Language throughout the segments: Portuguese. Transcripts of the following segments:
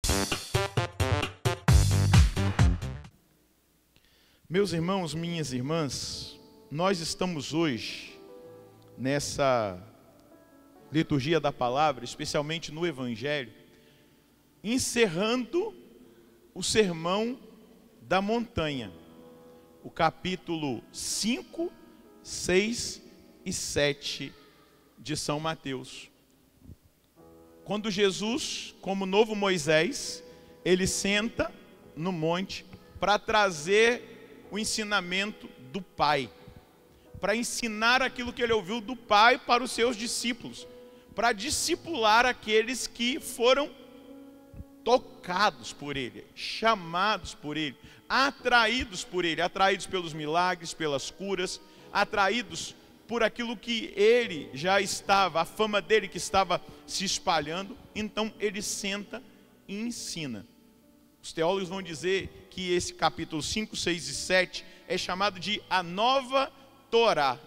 Meus irmãos, minhas irmãs, nós estamos hoje nessa liturgia da palavra, especialmente no Evangelho, encerrando o Sermão da Montanha, o capítulo 5, 6 e 7 de São Mateus. Quando Jesus, como novo Moisés, ele senta no monte para trazer o ensinamento do Pai, para ensinar aquilo que ele ouviu do Pai para os seus discípulos, para discipular aqueles que foram tocados por ele, chamados por ele, atraídos por ele, atraídos pelos milagres, pelas curas, atraídos por aquilo que ele já estava, a fama dele que estava se espalhando. Então ele senta e ensina. Os teólogos vão dizer que esse capítulo 5, 6 e 7 é chamado de a Nova Torá,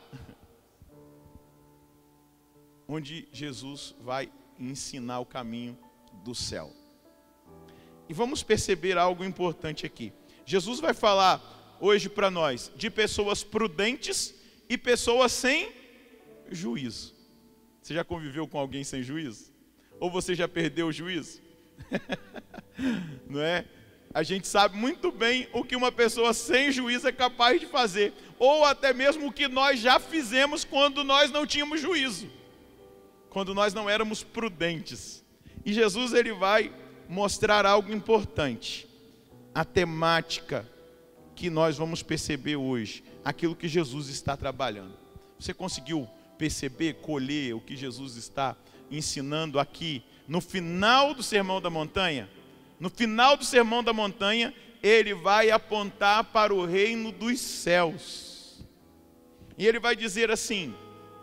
onde Jesus vai ensinar o caminho do céu. E vamos perceber algo importante aqui. Jesus vai falar hoje para nós de pessoas prudentes e pessoas sem juízo. Você já conviveu com alguém sem juízo? Ou você já perdeu o juízo? Não é? A gente sabe muito bem o que uma pessoa sem juízo é capaz de fazer, ou até mesmo o que nós já fizemos quando nós não tínhamos juízo, quando nós não éramos prudentes. E Jesus ele vai mostrar algo importante, a temática que nós vamos perceber hoje, aquilo que Jesus está trabalhando. Você conseguiu perceber, colher o que Jesus está ensinando aqui no final do Sermão da Montanha? No final do Sermão da Montanha, ele vai apontar para o reino dos céus. E ele vai dizer assim: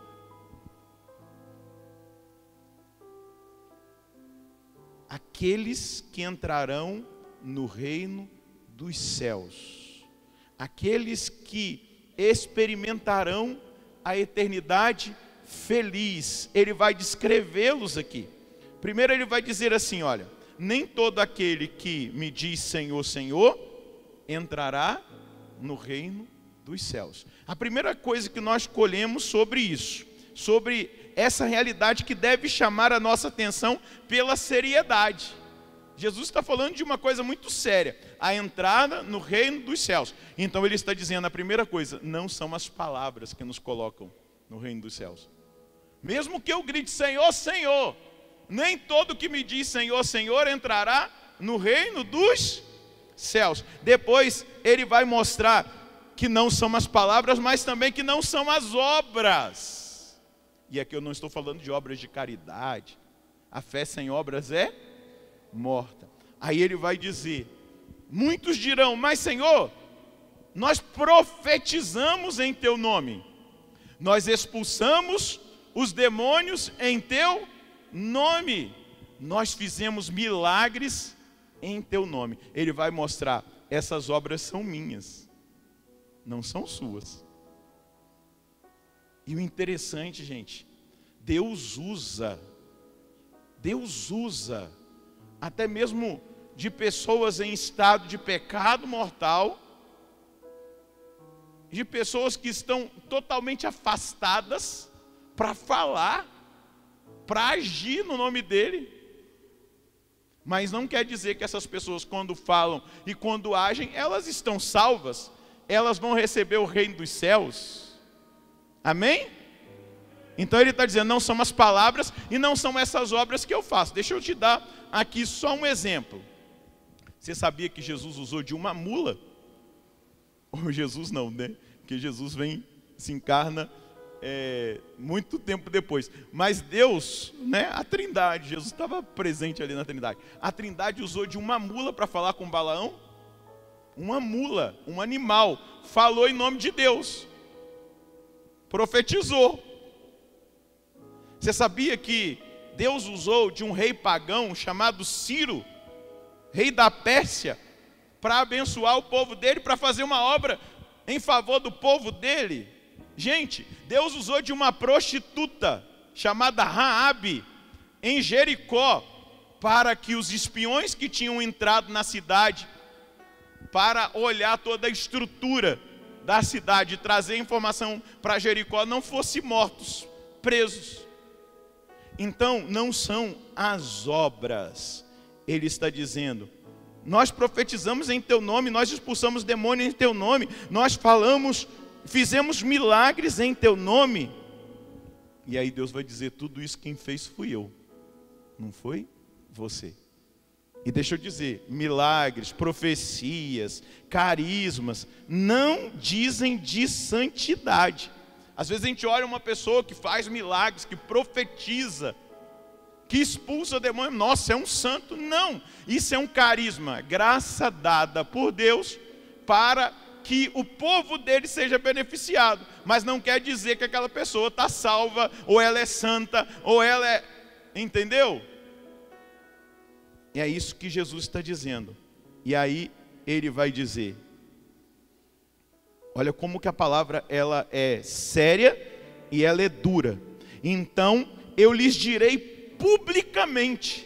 aqueles que entrarão no reino dos céus, aqueles que experimentarão a eternidade feliz. Ele vai descrevê-los aqui. Primeiro ele vai dizer assim, olha: nem todo aquele que me diz Senhor, Senhor, entrará no reino dos céus. A primeira coisa que nós colhemos sobre isso, sobre essa realidade que deve chamar a nossa atenção pela seriedade. Jesus está falando de uma coisa muito séria, a entrada no reino dos céus. Então ele está dizendo, a primeira coisa, não são as palavras que nos colocam no reino dos céus. Mesmo que eu grite Senhor, Senhor, nem todo que me diz Senhor, Senhor entrará no reino dos céus. Depois ele vai mostrar que não são as palavras, mas também que não são as obras. E aqui eu não estou falando de obras de caridade. A fé sem obras é morta. Aí ele vai dizer, muitos dirão, mas Senhor, nós profetizamos em teu nome, nós expulsamos os demônios em teu nome, nós fizemos milagres em teu nome. Ele vai mostrar, essas obras são minhas, não são suas. E o interessante, gente, Deus usa até mesmo de pessoas em estado de pecado mortal, de pessoas que estão totalmente afastadas, para falar, para agir no nome dele. Mas não quer dizer que essas pessoas, quando falam e quando agem, elas estão salvas, elas vão receber o reino dos céus. Amém? Então ele está dizendo, não são as palavras e não são essas obras que eu faço. Deixa eu te dar aqui só um exemplo. Você sabia que Jesus usou de uma mula? Ou Jesus não, né? Porque Jesus se encarna muito tempo depois. Mas Deus, né? A Trindade, Jesus estava presente ali na Trindade. A Trindade usou de uma mula para falar com Balaão. Uma mula, um animal, falou em nome de Deus. Profetizou. Você sabia que Deus usou de um rei pagão chamado Ciro, rei da Pérsia, para abençoar o povo dele, para fazer uma obra em favor do povo dele? Gente, Deus usou de uma prostituta chamada Raabe, em Jericó, para que os espiões que tinham entrado na cidade, para olhar toda a estrutura da cidade e trazer informação para Jericó, não fossem mortos, presos. Então, não são as obras. Ele está dizendo: nós profetizamos em teu nome, nós expulsamos demônios em teu nome, nós falamos, fizemos milagres em teu nome. E aí Deus vai dizer: tudo isso quem fez fui eu, não foi você. E deixa eu dizer, milagres, profecias, carismas, não dizem de santidade. Às vezes a gente olha uma pessoa que faz milagres, que profetiza, que expulsa demônio, nossa, é um santo. Não, isso é um carisma, graça dada por Deus para que o povo dele seja beneficiado. Mas não quer dizer que aquela pessoa está salva, ou ela é santa, ou ela é... Entendeu? É isso que Jesus está dizendo. E aí ele vai dizer, olha como que a palavra ela é séria e ela é dura. Então eu lhes direi publicamente,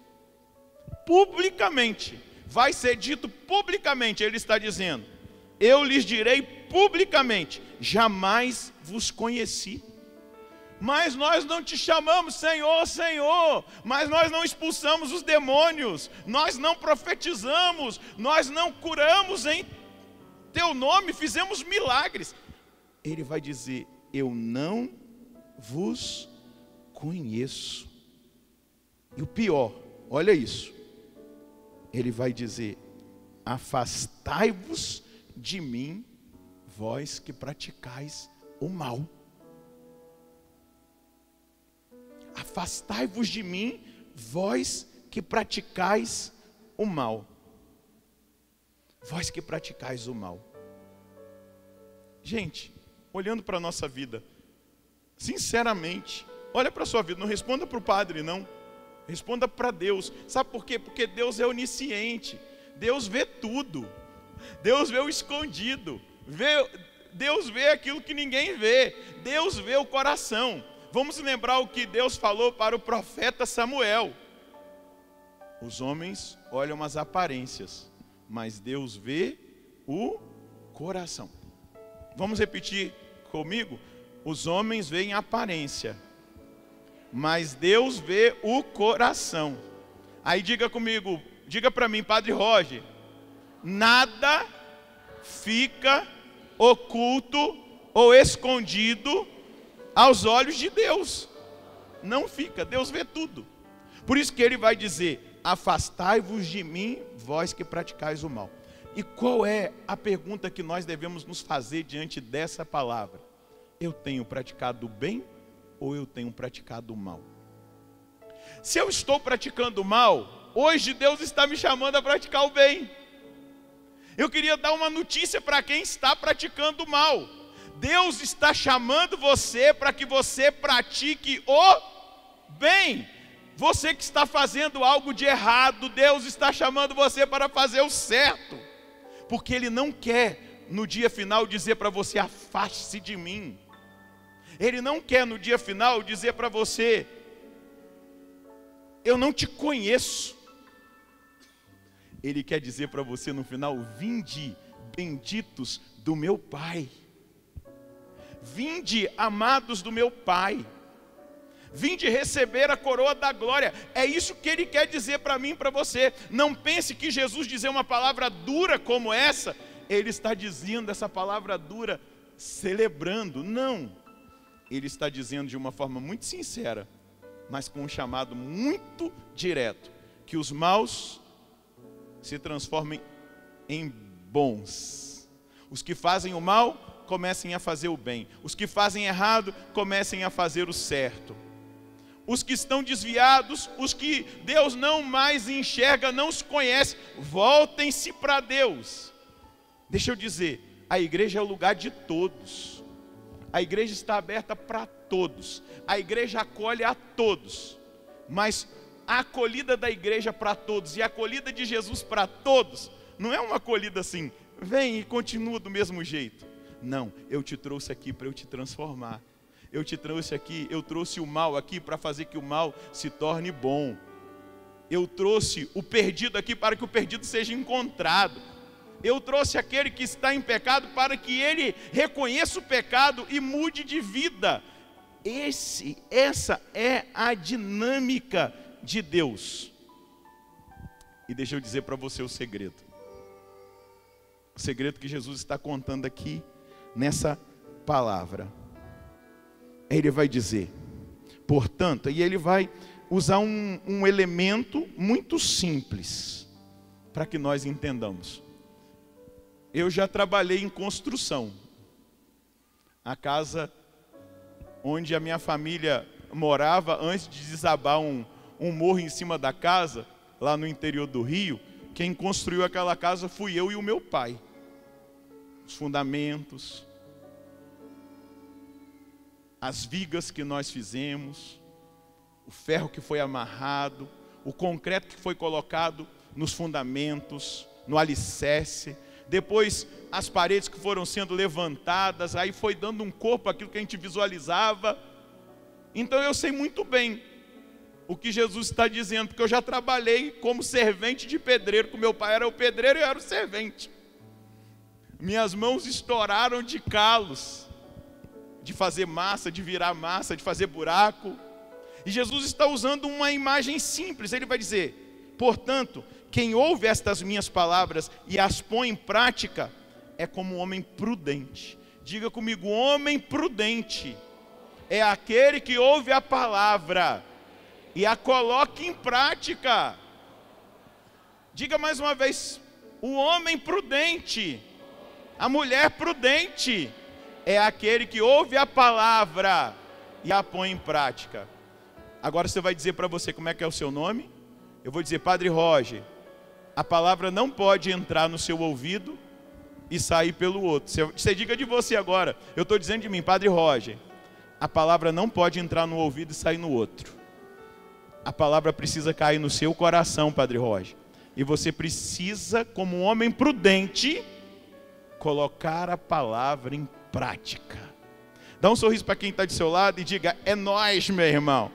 vai ser dito publicamente, ele está dizendo, eu lhes direi publicamente, jamais vos conheci. Mas nós não te chamamos Senhor, Senhor, mas nós não expulsamos os demônios, nós não profetizamos, nós não curamos em teu nome, fizemos milagres. Ele vai dizer, eu não vos conheço. E o pior, olha isso, ele vai dizer, afastai-vos de mim, vós que praticais o mal. Afastai-vos de mim, vós que praticais o mal. Vós que praticais o mal. Gente, olhando para a nossa vida, sinceramente, olha para a sua vida, não responda para o padre não, responda para Deus. Sabe por quê? Porque Deus é onisciente, Deus vê tudo, Deus vê o escondido, Deus vê aquilo que ninguém vê, Deus vê o coração. Vamos lembrar o que Deus falou para o profeta Samuel. Os homens olham as aparências, mas Deus vê o coração. Vamos repetir comigo? Os homens veem a aparência, mas Deus vê o coração. Aí diga comigo, diga para mim, Padre Roger, nada fica oculto ou escondido aos olhos de Deus. Não fica, Deus vê tudo. Por isso que ele vai dizer, afastai-vos de mim, vós que praticais o mal. E qual é a pergunta que nós devemos nos fazer diante dessa palavra? Eu tenho praticado o bem ou eu tenho praticado o mal? Se eu estou praticando o mal, hoje Deus está me chamando a praticar o bem. Eu queria dar uma notícia para quem está praticando o mal. Deus está chamando você para que você pratique o bem. Você que está fazendo algo de errado, Deus está chamando você para fazer o certo. Porque Ele não quer no dia final dizer para você, afaste-se de mim. Ele não quer no dia final dizer para você, eu não te conheço. Ele quer dizer para você no final, vinde, benditos do meu Pai. Vinde, amados do meu Pai. Vinde receber a coroa da glória. É isso que Ele quer dizer para mim e para você. Não pense que Jesus dizer uma palavra dura como essa, Ele está dizendo essa palavra dura celebrando. Não. Ele está dizendo de uma forma muito sincera, mas com um chamado muito direto, que os maus se transformem em bons. Os que fazem o mal comecem a fazer o bem. Os que fazem errado, comecem a fazer o certo. Os que estão desviados, os que Deus não mais enxerga, não os conhece, voltem-se para Deus. Deixa eu dizer, a igreja é o lugar de todos. A igreja está aberta para todos. A igreja acolhe a todos. Mas a acolhida da igreja para todos e a acolhida de Jesus para todos, não é uma acolhida assim, vem e continua do mesmo jeito. Não, eu te trouxe aqui para eu te transformar. Eu te trouxe aqui, eu trouxe o mal aqui para fazer que o mal se torne bom. Eu trouxe o perdido aqui para que o perdido seja encontrado. Eu trouxe aquele que está em pecado para que ele reconheça o pecado e mude de vida. Essa é a dinâmica de Deus. E deixa eu dizer para você o segredo. O segredo que Jesus está contando aqui nessa palavra. Ele vai dizer, portanto, e ele vai usar um elemento muito simples para que nós entendamos. Eu já trabalhei em construção. A casa onde a minha família morava, antes de desabar um morro em cima da casa, lá no interior do Rio, quem construiu aquela casa fui eu e o meu pai. Os fundamentos, as vigas que nós fizemos, o ferro que foi amarrado, o concreto que foi colocado nos fundamentos, no alicerce, depois as paredes que foram sendo levantadas, aí foi dando um corpo àquilo que a gente visualizava. Então eu sei muito bem o que Jesus está dizendo, porque eu já trabalhei como servente de pedreiro, que meu pai era o pedreiro e eu era o servente. Minhas mãos estouraram de calos, de fazer massa, de virar massa, de fazer buraco. E Jesus está usando uma imagem simples, ele vai dizer, portanto, quem ouve estas minhas palavras e as põe em prática, é como um homem prudente. Diga comigo, homem prudente é aquele que ouve a palavra e a coloca em prática. Diga mais uma vez, o homem prudente, a mulher prudente, é aquele que ouve a palavra e a põe em prática. Agora você vai dizer para você como é que é o seu nome? Eu vou dizer, Padre Roger, a palavra não pode entrar no seu ouvido e sair pelo outro. Você diga de você agora, eu estou dizendo de mim, Padre Roger, a palavra não pode entrar no ouvido e sair no outro. A palavra precisa cair no seu coração, Padre Roger. E você precisa, como um homem prudente, colocar a palavra em prática. Dá um sorriso para quem está do seu lado e diga, é nós, meu irmão.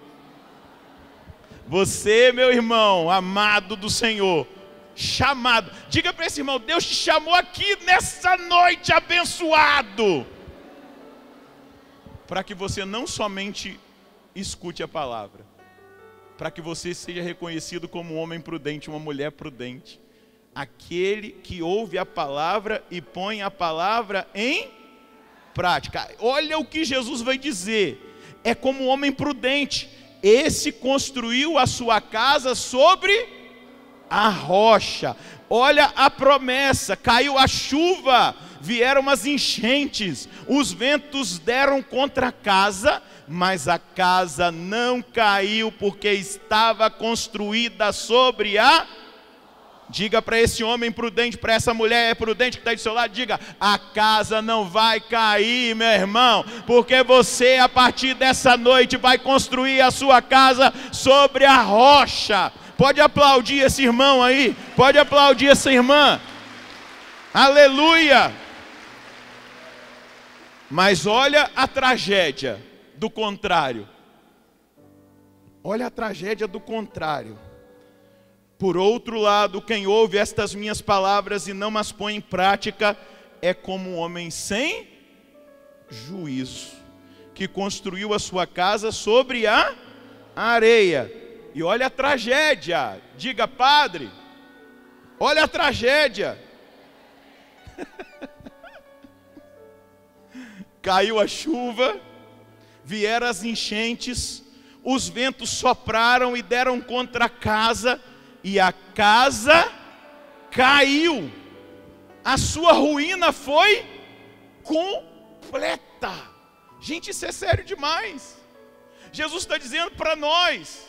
Você, meu irmão, amado do Senhor, chamado. Diga para esse irmão, Deus te chamou aqui nessa noite abençoado, para que você não somente escute a palavra, para que você seja reconhecido como um homem prudente, uma mulher prudente. Aquele que ouve a palavra e põe a palavra em prática. Olha o que Jesus vai dizer. É como um homem prudente. Esse construiu a sua casa sobre a rocha. Olha a promessa, caiu a chuva, vieram as enchentes, os ventos deram contra a casa, mas a casa não caiu, porque estava construída sobre a... Diga para esse homem prudente, para essa mulher prudente que está do seu lado, diga, a casa não vai cair, meu irmão, porque você a partir dessa noite vai construir a sua casa sobre a rocha. Pode aplaudir esse irmão aí, pode aplaudir essa irmã, aleluia. Mas olha a tragédia do contrário, olha a tragédia do contrário. Por outro lado, quem ouve estas minhas palavras e não as põe em prática, é como um homem sem juízo, que construiu a sua casa sobre a areia. E olha a tragédia, diga, Padre, olha a tragédia. Caiu a chuva, vieram as enchentes, os ventos sopraram e deram contra a casa, e a casa caiu. A sua ruína foi completa. Gente, isso é sério demais. Jesus está dizendo para nós,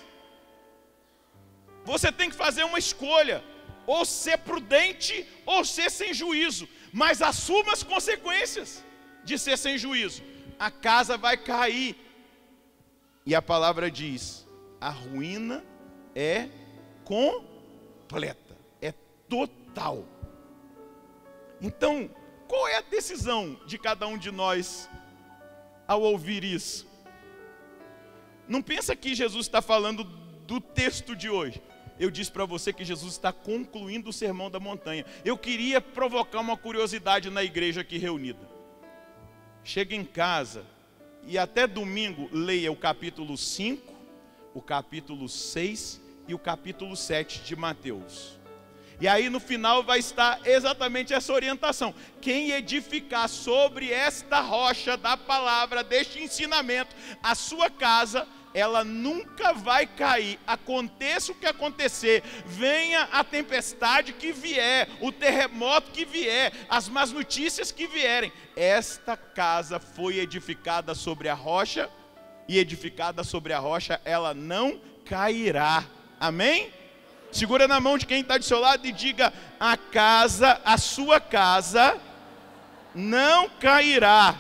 você tem que fazer uma escolha, ou ser prudente, ou ser sem juízo, mas assuma as consequências de ser sem juízo. A casa vai cair, e a palavra diz, a ruína é completa, é total. Então, qual é a decisão de cada um de nós ao ouvir isso? Não pensa que Jesus está falando do texto de hoje. eu disse para você que Jesus está concluindo o Sermão da Montanha. Eu queria provocar uma curiosidade na igreja aqui reunida. Chega em casa e até domingo leia o capítulo 5, o capítulo 6 e o capítulo 7 de Mateus. E aí no final vai estar exatamente essa orientação. Quem edificar sobre esta rocha da palavra, deste ensinamento, a sua casa, ela nunca vai cair. Aconteça o que acontecer, venha a tempestade que vier, o terremoto que vier, as más notícias que vierem, esta casa foi edificada sobre a rocha, e edificada sobre a rocha ela não cairá. Amém? Segura na mão de quem está do seu lado e diga: a sua casa não cairá.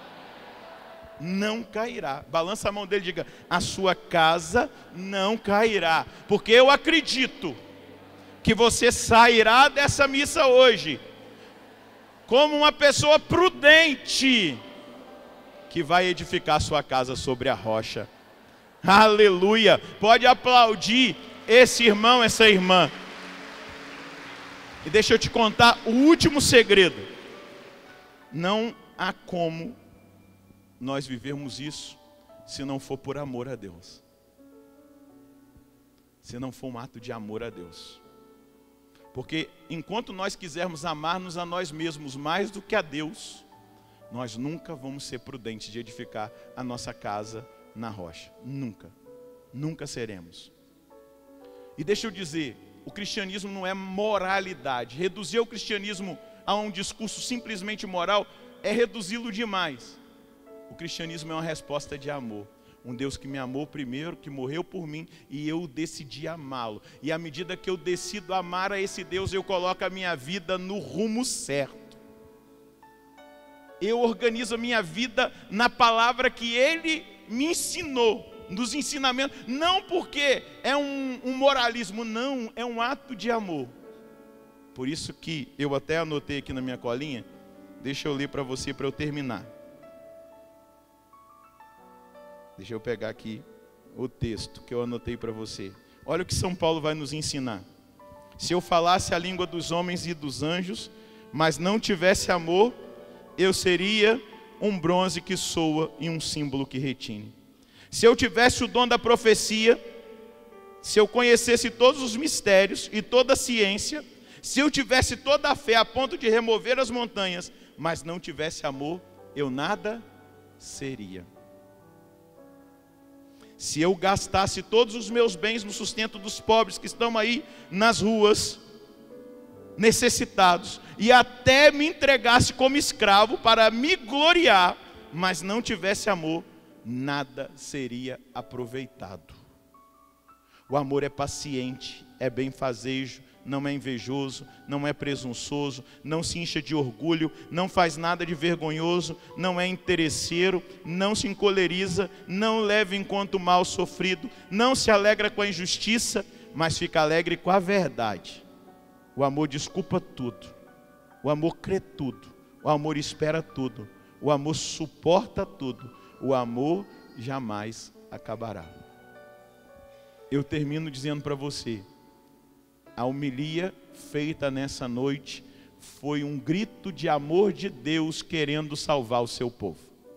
Não cairá. Balança a mão dele e diga: a sua casa não cairá. Porque eu acredito que você sairá dessa missa hoje como uma pessoa prudente, que vai edificar sua casa sobre a rocha. Aleluia. Pode aplaudir esse irmão, essa irmã. E deixa eu te contar o último segredo. Não há como nós vivermos isso se não for por amor a Deus. Se não for um ato de amor a Deus. Porque enquanto nós quisermos amar-nos a nós mesmos mais do que a Deus, nós nunca vamos ser prudentes de edificar a nossa casa na rocha. Nunca. Nunca seremos. E deixa eu dizer, o cristianismo não é moralidade. Reduzir o cristianismo a um discurso simplesmente moral é reduzi-lo demais. O cristianismo é uma resposta de amor. Um Deus que me amou primeiro, que morreu por mim, e eu decidi amá-lo. E à medida que eu decido amar a esse Deus, eu coloco a minha vida no rumo certo. Eu organizo a minha vida na palavra que Ele me ensinou, nos ensinamentos. Não porque é um moralismo, não, é um ato de amor. Por isso que eu até anotei aqui na minha colinha. Deixa eu ler para você, para eu terminar. Deixa eu pegar aqui o texto que eu anotei para você. Olha o que São Paulo vai nos ensinar. Se eu falasse a língua dos homens e dos anjos, mas não tivesse amor, eu seria um bronze que soa e um símbolo que retine. Se eu tivesse o dom da profecia, se eu conhecesse todos os mistérios e toda a ciência, se eu tivesse toda a fé a ponto de remover as montanhas, mas não tivesse amor, eu nada seria. Se eu gastasse todos os meus bens no sustento dos pobres que estão aí nas ruas, necessitados, e até me entregasse como escravo para me gloriar, mas não tivesse amor, nada seria aproveitado. O amor é paciente, é benfazejo, não é invejoso, não é presunçoso, não se incha de orgulho, não faz nada de vergonhoso, não é interesseiro, não se encoleriza, não leva em conta o mal sofrido, não se alegra com a injustiça, mas fica alegre com a verdade. O amor desculpa tudo, o amor crê tudo, o amor espera tudo, o amor suporta tudo, o amor jamais acabará. Eu termino dizendo para você, a homilia feita nessa noite foi um grito de amor de Deus querendo salvar o seu povo.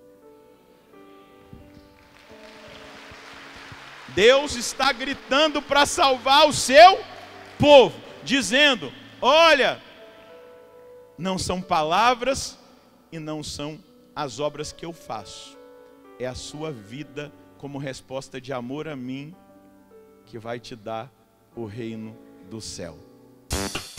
Deus está gritando para salvar o seu povo, dizendo: olha, não são palavras e não são as obras que eu faço, é a sua vida como resposta de amor a mim que vai te dar o reino do céu.